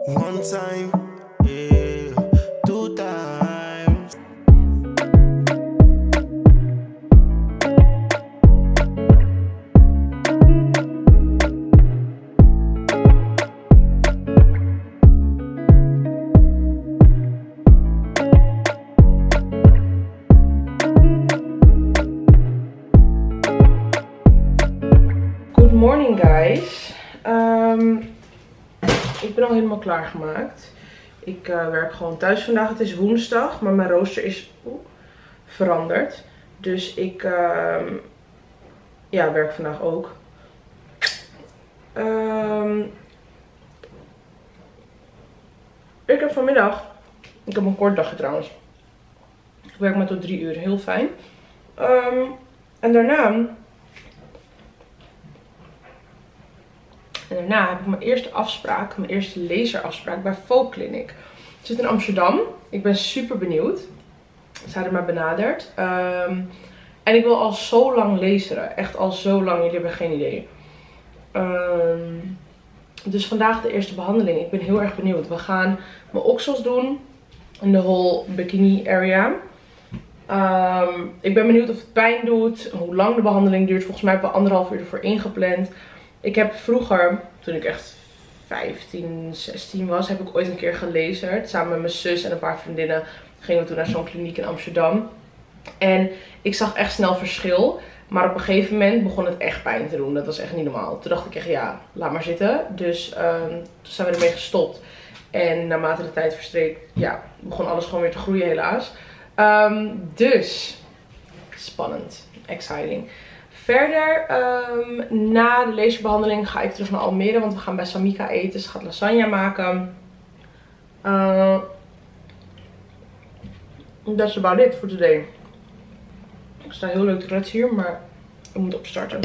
One time, yeah, two times. Good morning guys. Ik ben al helemaal klaargemaakt. Ik werk gewoon thuis vandaag. Het is woensdag, maar mijn rooster is veranderd. Dus ik werk vandaag ook. Ik heb vanmiddag, ik heb een kort dagje trouwens. Ik werk maar tot 3 uur, heel fijn. En daarna heb ik mijn eerste afspraak, mijn eerste laserafspraak bij Folk Clinic. Het zit in Amsterdam. Ik ben super benieuwd. Ze hadden mij benaderd. En ik wil al zo lang laseren. Echt al zo lang. Jullie hebben geen idee. Dus vandaag de eerste behandeling. Ik ben heel erg benieuwd. We gaan mijn oksels doen. In de whole bikini area. Ik ben benieuwd of het pijn doet. Hoe lang de behandeling duurt. Volgens mij hebben we 1,5 uur ervoor ingepland. Ik heb vroeger, toen ik echt 15, 16 was, heb ik ooit een keer gelaserd. Samen met mijn zus en een paar vriendinnen gingen we toen naar zo'n kliniek in Amsterdam. En ik zag echt snel verschil. Maar op een gegeven moment begon het echt pijn te doen. Dat was echt niet normaal. Toen dacht ik echt, ja, laat maar zitten. Dus toen zijn we ermee gestopt. En naarmate de tijd verstreek, ja, begon alles gewoon weer te groeien helaas. Dus, spannend. Exciting. Verder, na de laserbehandeling ga ik terug naar Almere, want we gaan bij Samika eten. Ze gaat lasagne maken. That's about it for today. Ik sta heel leuk te kletsen hier, maar ik moet opstarten.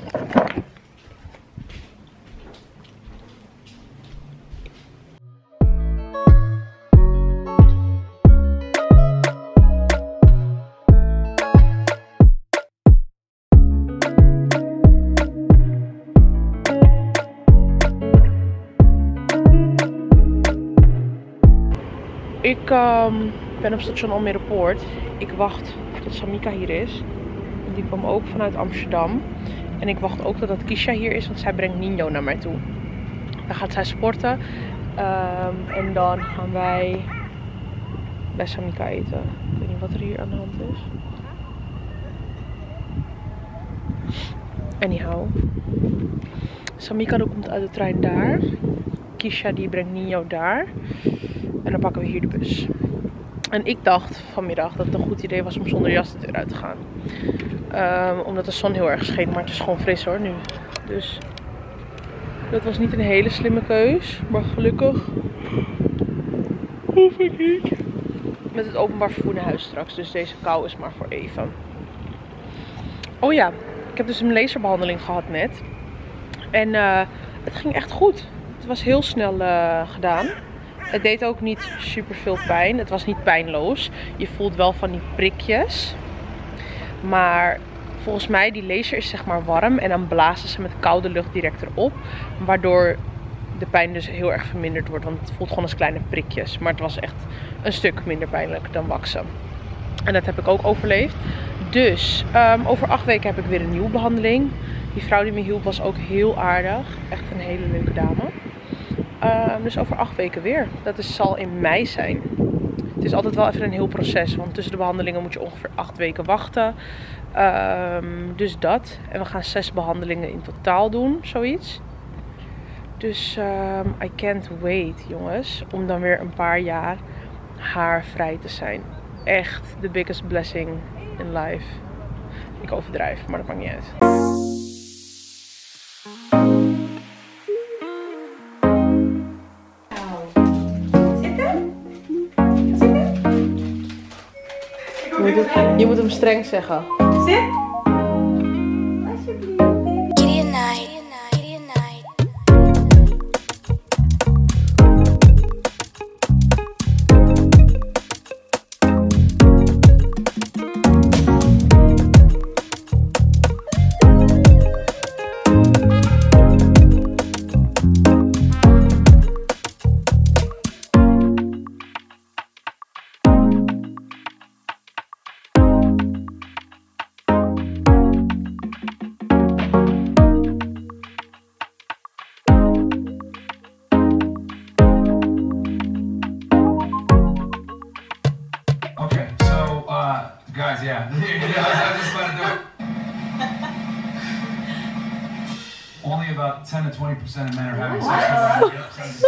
Ik ben op station Almere Poort. Ik wacht tot Samika hier is. Die kwam ook vanuit Amsterdam. En ik wacht ook totdat Kisha hier is, want zij brengt Nino naar mij toe. Dan gaat zij sporten. En dan gaan wij bij Samika eten. Ik weet niet wat er hier aan de hand is. Anyhow. Samika komt uit de trein daar. Kisha die brengt Nino daar. En dan pakken we hier de bus. En ik dacht vanmiddag dat het een goed idee was om zonder jas de deur uit te gaan. Omdat de zon heel erg scheen. Maar het is gewoon fris hoor nu. Dus dat was niet een hele slimme keus. Maar gelukkig hoef ik niet met het openbaar vervoer naar huis straks. Dus deze kou is maar voor even. Oh ja, ik heb dus een laserbehandeling gehad net. En het ging echt goed. Het was heel snel gedaan. Het deed ook niet super veel pijn. Het was niet pijnloos. Je voelt wel van die prikjes. Maar volgens mij, die laser is zeg maar warm. En dan blazen ze met koude lucht direct erop. Waardoor de pijn dus heel erg verminderd wordt. Want het voelt gewoon als kleine prikjes. Maar het was echt een stuk minder pijnlijk dan waksen. En dat heb ik ook overleefd. Dus over 8 weken heb ik weer een nieuwe behandeling. Die vrouw die me hielp was ook heel aardig. Echt een hele leuke dame. Dus over 8 weken weer. Dat zal in mei zijn. Het is altijd wel even een heel proces. Want tussen de behandelingen moet je ongeveer 8 weken wachten. Dus dat. En we gaan 6 behandelingen in totaal doen. Zoiets. Dus I can't wait jongens. Om dan weer een paar jaar haarvrij te zijn. Echt the biggest blessing in life. Ik overdrijf, maar dat maakt niet uit. Je moet hem streng zeggen. Zit. Alsjeblieft. Kitty night. yeah. I just let it do it. Only about 10 to 20% of men are having sex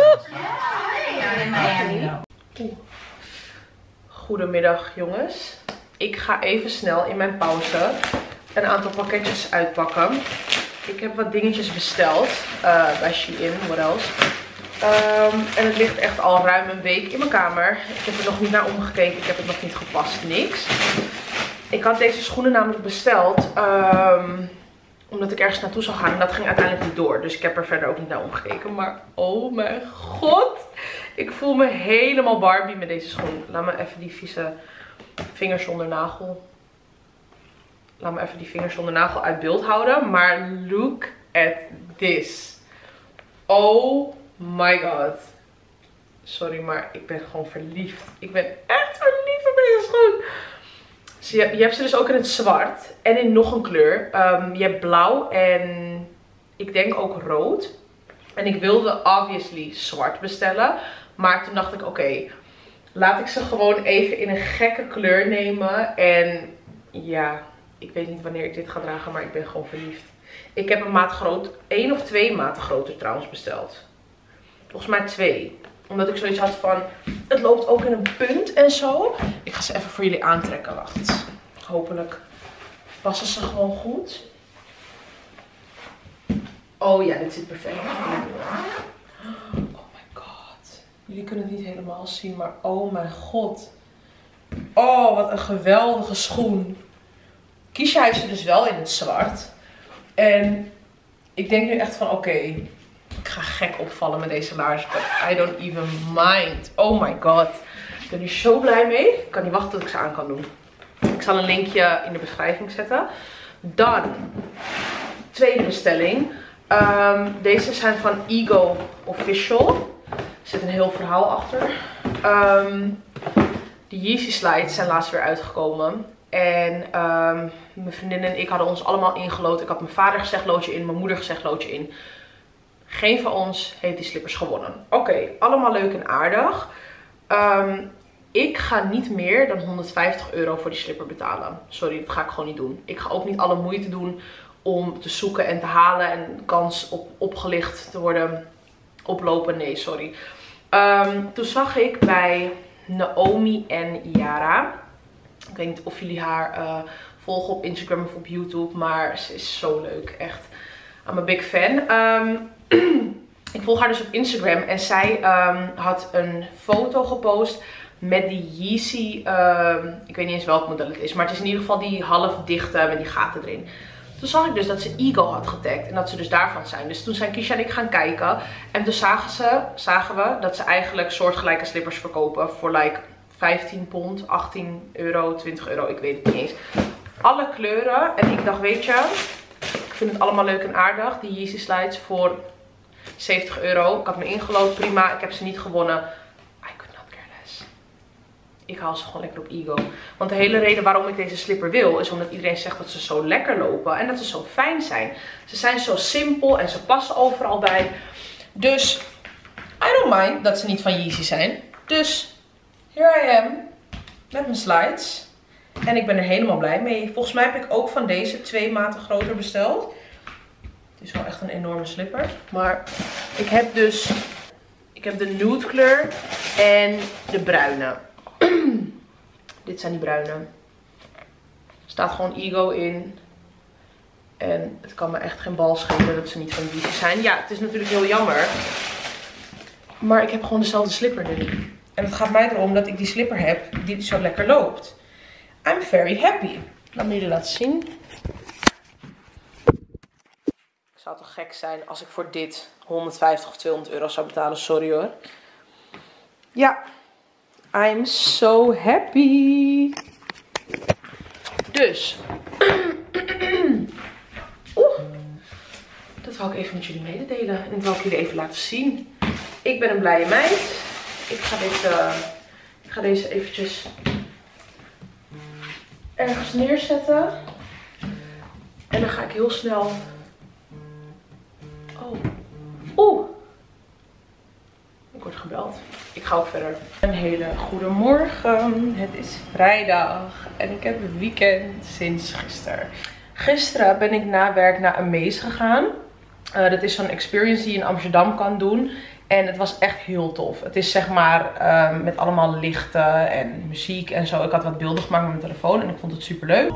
with Goedemiddag jongens. Ik ga even snel in mijn pauze een aantal pakketjes uitpakken. Ik heb wat dingetjes besteld bij Shein, what else. En het ligt echt al ruim een week in mijn kamer. Ik heb er nog niet naar omgekeken, ik heb het nog niet gepast, niks. Ik had deze schoenen namelijk besteld omdat ik ergens naartoe zou gaan en dat ging uiteindelijk niet door. Dus ik heb er verder ook niet naar omgekeken. Maar oh mijn god, ik voel me helemaal Barbie met deze schoen. Laat me even die vieze vingers zonder nagel. Laat me even die vingers zonder nagel uit beeld houden. Maar look at this. Oh my god. Sorry, maar ik ben gewoon verliefd. Ik ben echt verliefd op deze schoen. Dus je hebt ze dus ook in het zwart. En in nog een kleur. Je hebt blauw en ik denk ook rood. En ik wilde obviously zwart bestellen. Maar toen dacht ik oké, laat ik ze gewoon even in een gekke kleur nemen. En ja, ik weet niet wanneer ik dit ga dragen, maar ik ben gewoon verliefd. Ik heb een maat groot, 1 of 2 maten groter trouwens besteld. Volgens mij 2. Omdat ik zoiets had van, het loopt ook in een punt en zo. Ik ga ze even voor jullie aantrekken, wacht. Hopelijk passen ze gewoon goed. Oh ja, dit zit perfect. Oh my god. Jullie kunnen het niet helemaal zien, maar oh mijn god. Oh, wat een geweldige schoen. Kiesja heeft ze dus wel in het zwart. En ik denk nu echt van oké, ik ga gek opvallen met deze laars. But I don't even mind. Oh my god. Ik ben hier zo blij mee. Ik kan niet wachten tot ik ze aan kan doen. Ik zal een linkje in de beschrijving zetten. Dan, tweede bestelling. Deze zijn van Ego Official. Er zit een heel verhaal achter. De Yeezy slides zijn laatst weer uitgekomen. En mijn vriendin en ik hadden ons allemaal ingelood. Ik had mijn vader gezeglootje in, mijn moeder gezeglootje in. Geen van ons heeft die slippers gewonnen. Oké, allemaal leuk en aardig. Ik ga niet meer dan €150 voor die slipper betalen. Sorry, dat ga ik gewoon niet doen. Ik ga ook niet alle moeite doen om te zoeken en te halen. En kans op opgelicht te worden oplopen. Nee, sorry. Toen zag ik bij Naomi en Yara. Ik weet niet of jullie haar volgen op Instagram of op YouTube. Maar ze is zo leuk. Echt. I'm a big fan. Ik volg haar dus op Instagram. En zij had een foto gepost met die Yeezy. Ik weet niet eens welk model het is. Maar het is in ieder geval die half dichte met die gaten erin. Toen zag ik dus dat ze Ego had getagd. En dat ze dus daarvan zijn. Dus toen zijn Kiesja en ik gaan kijken. En toen zagen we dat ze eigenlijk soortgelijke slippers verkopen. Voor like 15 pond, 18 euro, 20 euro. Ik weet het niet eens. Alle kleuren. En ik dacht, weet je, ik vind het allemaal leuk en aardig. Die Yeezy slides voor 70 euro. Ik had me ingelood, prima. Ik heb ze niet gewonnen. I could not care less. Ik haal ze gewoon lekker op Ego. Want de hele reden waarom ik deze slipper wil, is omdat iedereen zegt dat ze zo lekker lopen. En dat ze zo fijn zijn. Ze zijn zo simpel en ze passen overal bij. Dus, I don't mind dat ze niet van Yeezy zijn. Dus, here I am. Met mijn slides. En ik ben er helemaal blij mee. Volgens mij heb ik ook van deze 2 maten groter besteld. Het is wel echt een enorme slipper. Maar ik heb dus, de nude kleur en de bruine. Dit zijn die bruine. Er staat gewoon Ego in. En het kan me echt geen bal schelen dat ze niet van Yeezy zijn. Ja, het is natuurlijk heel jammer. Maar ik heb gewoon dezelfde slipper nu. En het gaat mij erom dat ik die slipper heb die zo lekker loopt. I'm very happy. Laat me jullie laten zien. Het zou toch gek zijn als ik voor dit 150 of 200 euro zou betalen. Sorry hoor. Ja. I'm so happy. Dus. Dat wou ik even met jullie mededelen. En dat wou ik jullie even laten zien. Ik ben een blije meid. Ik ga deze eventjes ergens neerzetten. En dan ga ik heel snel. Oh. Oeh. Ik word gebeld. Ik ga ook verder. Een hele goede morgen. Het is vrijdag en ik heb weekend sinds gisteren. Gisteren ben ik na werk naar Amaze gegaan. Dat is zo'n experience die je in Amsterdam kan doen. En het was echt heel tof. Het is zeg maar met allemaal lichten en muziek en zo. Ik had wat beelden gemaakt met mijn telefoon en ik vond het super leuk.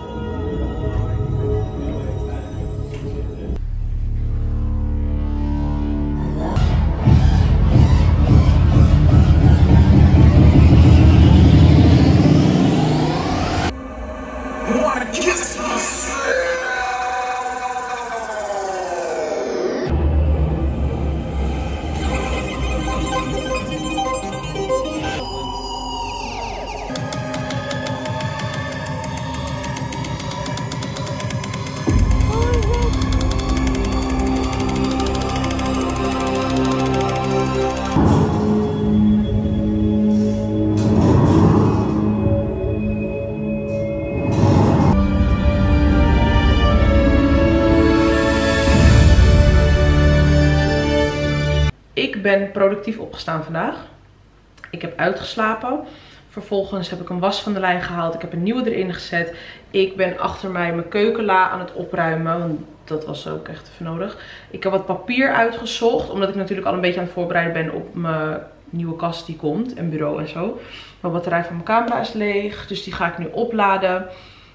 Ik ben productief opgestaan vandaag. Ik heb uitgeslapen. Vervolgens heb ik een was van de lijn gehaald. Ik heb een nieuwe erin gezet. Ik ben achter mij mijn keukenla aan het opruimen. Want dat was ook echt even nodig. Ik heb wat papier uitgezocht. Omdat ik natuurlijk al een beetje aan het voorbereiden ben op mijn nieuwe kast die komt. En bureau en zo. Mijn batterij van mijn camera is leeg. Dus die ga ik nu opladen.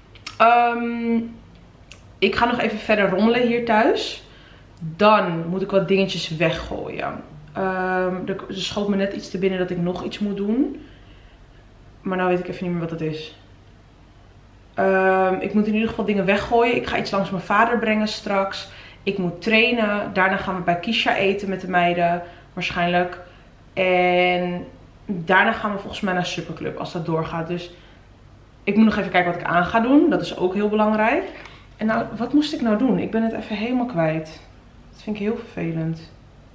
Ik ga nog even verder rommelen hier thuis. Dan moet ik wat dingetjes weggooien. Er schoot me net iets te binnen dat ik nog iets moet doen. Maar nou weet ik even niet meer wat dat is. Ik moet in ieder geval dingen weggooien. Ik ga iets langs mijn vader brengen straks. Ik moet trainen. Daarna gaan we bij Kisha eten met de meiden. Waarschijnlijk. En daarna gaan we volgens mij naar Superclub als dat doorgaat. Dus ik moet nog even kijken wat ik aan ga doen. Dat is ook heel belangrijk. En nou, wat moest ik nou doen? Ik ben het even helemaal kwijt. Dat vind ik heel vervelend.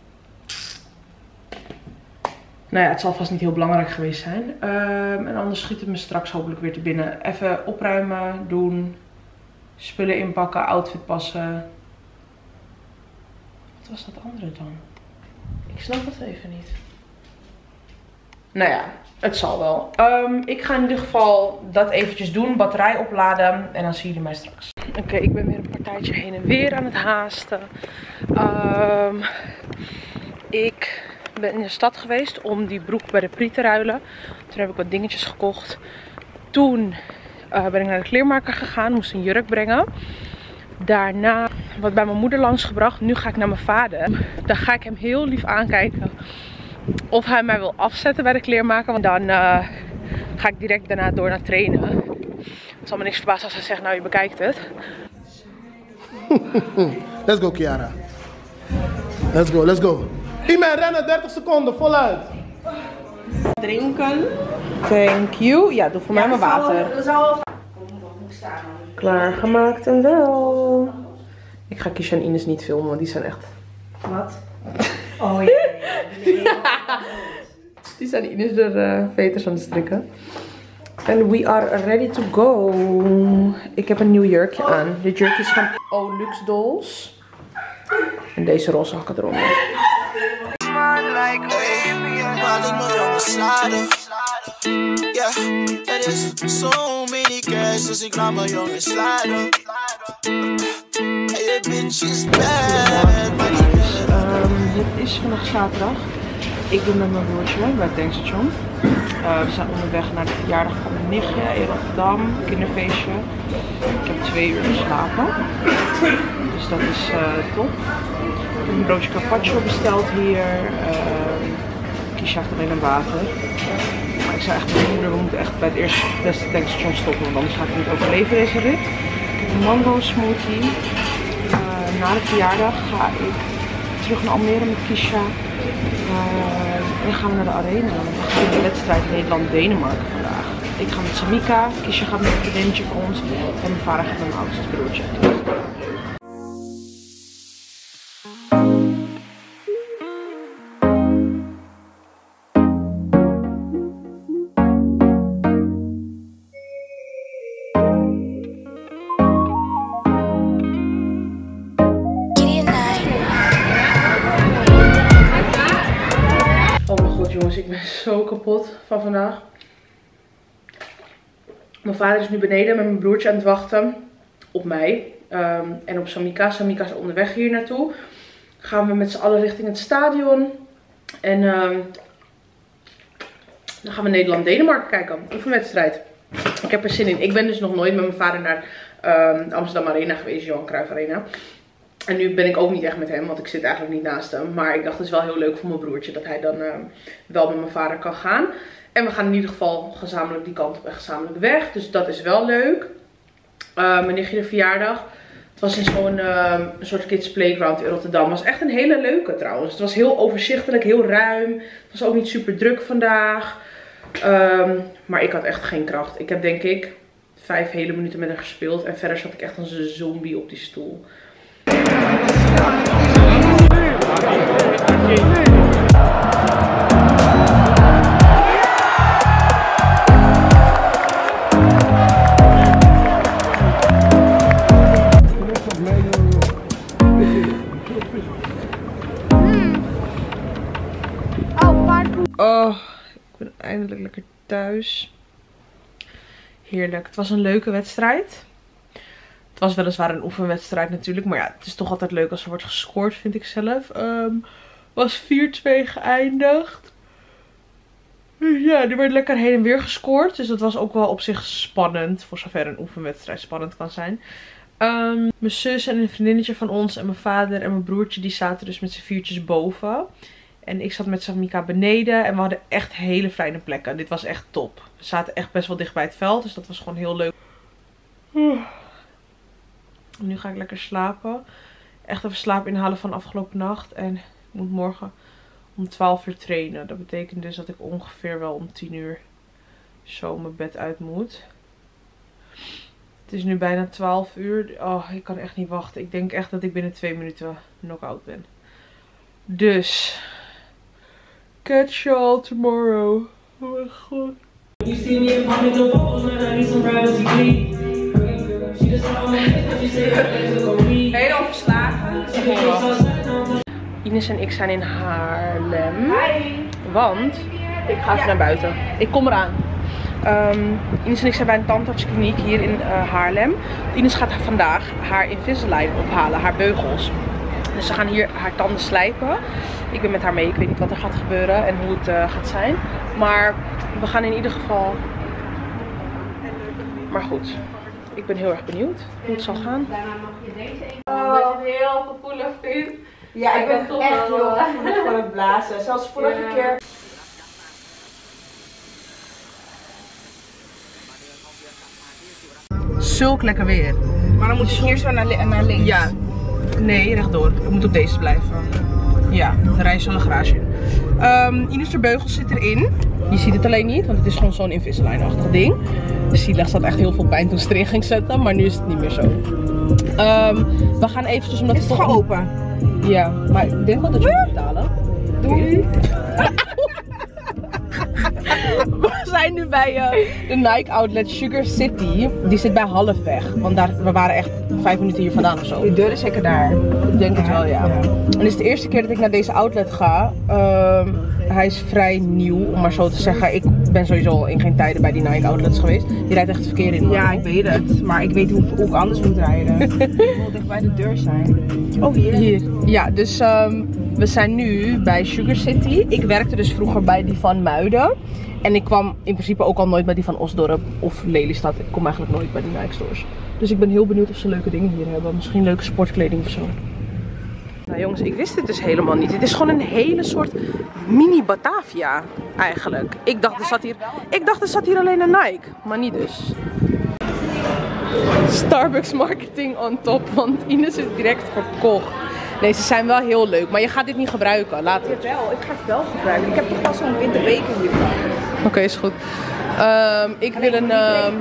Nou ja, het zal vast niet heel belangrijk geweest zijn. En anders schiet het me straks hopelijk weer te binnen. Even opruimen, doen. Spullen inpakken, outfit passen. Wat was dat andere dan? Ik snap het even niet. Nou ja, het zal wel. Ik ga in ieder geval dat eventjes doen. Batterij opladen. En dan zien jullie mij straks. Oké, ik ben weer een partijtje heen en weer aan het haasten. Ik ben in de stad geweest om die broek bij de Pri te ruilen. Toen heb ik wat dingetjes gekocht. Toen ben ik naar de kleermaker gegaan. Moest een jurk brengen. Daarna wat bij mijn moeder langsgebracht. Nu ga ik naar mijn vader. Dan ga ik hem heel lief aankijken of hij mij wil afzetten bij de kleermaker. Want dan ga ik direct daarna door naar trainen. Het zal me niks verbazen als hij zegt, nou je bekijkt het. Let's go, Kiara. Let's go, let's go. Iemand rennen, 30 seconden, voluit. Drinken. Thank you. Ja, doe voor mij maar water. Klaargemaakt en wel. Ik ga Kisha en Ines niet filmen, want die zijn echt... Wat? Oh ja. Die zijn Ines de veters aan het strikken. En we are ready to go. Ik heb een nieuw jurkje aan. Dit jurkje is van Luxe Dolls. En deze roze hakken eronder. Yeah, er is so many girls, dus ik nam mijn jongen slider. Hey, bitch is bad, maar niet better. Het is vandaag zaterdag. Ik ben met mijn broertje bij het tankstation. We zijn onderweg naar de verjaardag van mijn nichtje in Rotterdam, kinderfeestje. Ik heb 2 uur geslapen, dus dat is top. Ik heb een broodje carpaccio besteld hier. Kisha heeft alleen een water. Maar ik zei echt tegen mijn moeder, we moeten echt bij het eerste beste tankstation stoppen, want anders ga ik niet overleven deze rit. Ik heb een mango smoothie. Na de verjaardag ga ik terug naar Almere met Kisha. En dan gaan we naar de arena. We gaan in de wedstrijd Nederland-Denemarken vandaag. Ik ga met Samika, Kisha gaat met een vriendinnetje van ons en mijn vader gaat met mijn oudste broertje. Oh mijn Jongens, ik ben zo kapot van vandaag. Mijn vader is nu beneden met mijn broertje aan het wachten op mij. En op Samika. Samika is onderweg hier naartoe. Gaan we met z'n allen richting het stadion. En dan gaan we Nederland-Denemarken kijken. Oefenwedstrijd. Ik heb er zin in. Ik ben dus nog nooit met mijn vader naar Amsterdam Arena geweest. Johan Cruijff Arena. En nu ben ik ook niet echt met hem, want ik zit eigenlijk niet naast hem. Maar ik dacht, het is wel heel leuk voor mijn broertje dat hij dan wel met mijn vader kan gaan. En we gaan in ieder geval gezamenlijk die kant op en gezamenlijk weg. Dus dat is wel leuk. Mijn nichtje de verjaardag. Het was in zo'n soort kids playground in Rotterdam. Het was echt een hele leuke trouwens. Het was heel overzichtelijk, heel ruim. Het was ook niet super druk vandaag. Maar ik had echt geen kracht. Ik heb denk ik 5 hele minuten met haar gespeeld. En verder zat ik echt als een zombie op die stoel. Oh, ik ben eindelijk lekker thuis. Heerlijk. Het was een leuke wedstrijd. Het was weliswaar een oefenwedstrijd natuurlijk. Maar ja, het is toch altijd leuk als er wordt gescoord, vind ik zelf. Was 4-2 geëindigd. Ja, er werd lekker heen en weer gescoord. Dus dat was ook wel op zich spannend. Voor zover een oefenwedstrijd spannend kan zijn. Mijn zus en een vriendinnetje van ons en mijn vader en mijn broertje, die zaten dus met z'n viertjes boven. En ik zat met Samika beneden en we hadden echt hele fijne plekken. Dit was echt top. We zaten echt best wel dicht bij het veld, dus dat was gewoon heel leuk. Nu ga ik lekker slapen. Echt even slaap inhalen van afgelopen nacht. En ik moet morgen om 12 uur trainen. Dat betekent dus dat ik ongeveer wel om 10 uur zo mijn bed uit moet. Het is nu bijna 12 uur. Oh, ik kan echt niet wachten. Ik denk echt dat ik binnen 2 minuten knock-out ben. Dus catch you all tomorrow. Oh mijn god. Helemaal verslagen. Ines en ik zijn in Haarlem. Want ik ga even naar buiten. Ik kom eraan. Ines en ik zijn bij een tandartskliniek hier in Haarlem. Ines gaat vandaag haar Invisalign ophalen, haar beugels. Dus ze gaan hier haar tanden slijpen. Ik ben met haar mee. Ik weet niet wat er gaat gebeuren en hoe het gaat zijn. Maar we gaan in ieder geval. Maar goed, ik ben heel erg benieuwd hoe het zal gaan. Daarna mag je deze eten. Wat je heel gevoelig vindt. Ja, ik ben toch echt heel gevoelig van het blazen. Zelfs vorige keer. Zulk lekker weer. Maar dan moet je hier zo naar links. Ja. Nee, rechtdoor. Ik moet op deze blijven. Ja, dan rij je zo de garage in. Ines de beugels zit erin. Je ziet het alleen niet, want het is gewoon zo'n Invisalign-achtig ding. Zielig, zat echt heel veel pijn toen ze erin ging zetten, maar nu is het niet meer zo. We gaan eventjes omdat het gewoon open. Ja, maar ik denk wel dat je moet betalen. Doei. We zijn nu bij de Nike outlet Sugar City. Die zit bij Halfweg. Want we waren echt 5 minuten hier vandaan of zo. Die deur is zeker daar. Ik denk het wel, ja. En het is de eerste keer dat ik naar deze outlet ga. Hij is vrij nieuw, om maar zo te zeggen. Ik ben sowieso al in geen tijden bij die Nike outlets geweest. Je rijdt echt het verkeer in. Ja, ik weet het. Maar ik weet hoe ik anders moet rijden. Ik wil dicht bij de deur zijn. Oh, hier. Ja, dus we zijn nu bij Sugar City. Ik werkte dus vroeger bij die van Muiden. En ik kwam in principe ook al nooit bij die van Osdorp of Lelystad. Ik kom eigenlijk nooit bij die Nike stores. Dus ik ben heel benieuwd of ze leuke dingen hier hebben. Misschien leuke sportkleding of zo. Nou jongens, ik wist dit dus helemaal niet. Het is gewoon een hele soort mini Batavia eigenlijk. Ik dacht er zat hier alleen een Nike. Maar niet dus. Starbucks marketing on top. Want Ines is direct verkocht. Nee, ze zijn wel heel leuk. Maar je gaat dit niet gebruiken. Later. Jawel, ik ga het wel gebruiken. Ik heb toch pas zo'n winterbeker hiervan. Oké, is goed. Ik wil een...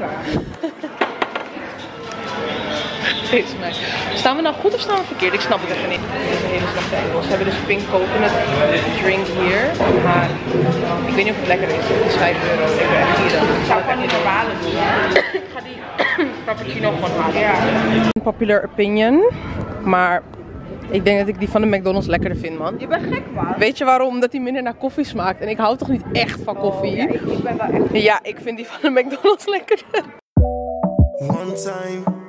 Staan we nou goed of staan we verkeerd? Ik snap het even niet. Dit is een hele slechte Engels. We hebben dus pink coconut drink hier. Maar ik weet niet of het lekker is. Het is €5. Ik ben echt gierig. Ik zou gewoon niet normale doen. Ik ga die frappuccino gewoon halen. Ja. Popular opinion. Maar Ik denk dat ik die van de McDonald's lekkerder vind, man. Je bent gek, man. Weet je waarom? Omdat die minder naar koffie smaakt. En ik hou toch niet echt van koffie? Ja, ik ben wel echt... Ja, ik vind die van de McDonald's lekkerder. One time.